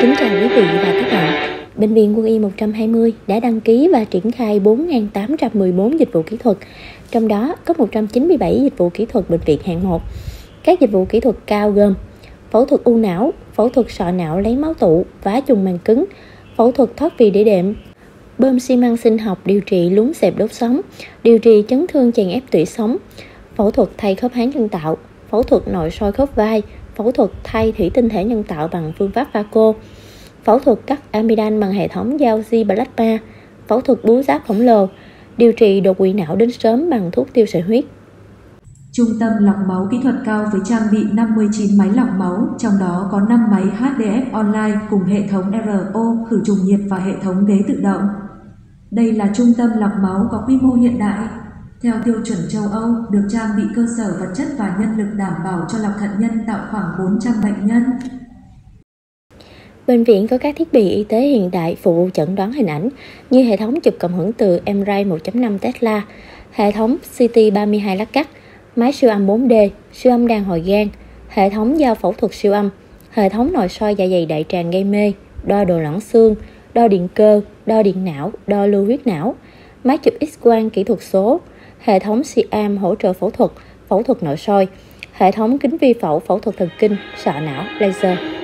Kính chào quý vị và các bạn. Bệnh viện Quân y 120 đã đăng ký và triển khai 4.814 dịch vụ kỹ thuật, trong đó có 197 dịch vụ kỹ thuật bệnh viện hạng 1. Các dịch vụ kỹ thuật cao gồm phẫu thuật u não, phẫu thuật sọ não lấy máu tụ, vá trùng màng cứng, phẫu thuật thoát vị đĩa đệm, bơm xi măng sinh học điều trị lún xẹp đốt sống, điều trị chấn thương chèn ép tủy sống, phẫu thuật thay khớp háng nhân tạo, phẫu thuật nội soi khớp vai, phẫu thuật thay thủy tinh thể nhân tạo bằng phương pháp phaco, phẫu thuật cắt amidan bằng hệ thống Gauzy plasma, phẫu thuật bú giáp khổng lồ, điều trị đột quỵ não đến sớm bằng thuốc tiêu sợi huyết. Trung tâm lọc máu kỹ thuật cao với trang bị 59 máy lọc máu, trong đó có 5 máy HDF online cùng hệ thống RO, khử trùng nhiệt và hệ thống ghế tự động. Đây là trung tâm lọc máu có quy mô hiện đại, theo tiêu chuẩn châu Âu, được trang bị cơ sở vật chất và nhân lực đảm bảo cho lọc thận nhân tạo khoảng 400 bệnh nhân. Bệnh viện có các thiết bị y tế hiện đại phục vụ chẩn đoán hình ảnh như hệ thống chụp cộng hưởng từ MRI 1.5 Tesla, hệ thống CT 32 lát cắt, máy siêu âm 4D, siêu âm đàn hồi gan, hệ thống dao phẫu thuật siêu âm, hệ thống nội soi dạ dày đại tràng gây mê, đo độ loãng xương, đo điện cơ, đo điện não, đo lưu huyết não, máy chụp X-quang kỹ thuật số, hệ thống siêu hỗ trợ phẫu thuật nội soi, hệ thống kính vi phẫu phẫu thuật thần kinh, sọ não, laser.